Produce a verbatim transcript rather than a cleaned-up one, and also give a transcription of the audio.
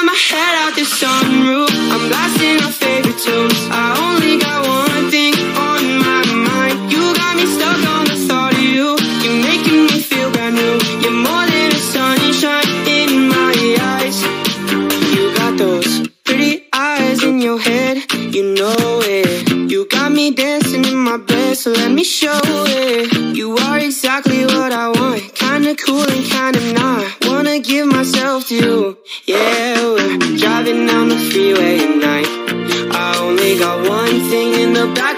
got my head out the sunroof, I'm blasting our favorite tunes. I only got one thing on my mind. You got me stuck on the thought of you. You're making me feel brand new. You're more than a sunshine in my eyes. You got those pretty eyes in your head, you know it. You got me dancing in my bed, so let me show it. You are exactly what I want, kinda cool and kinda not. Wanna give myself to you. Yeah, we're driving down the freeway at night. I only got one thing in the back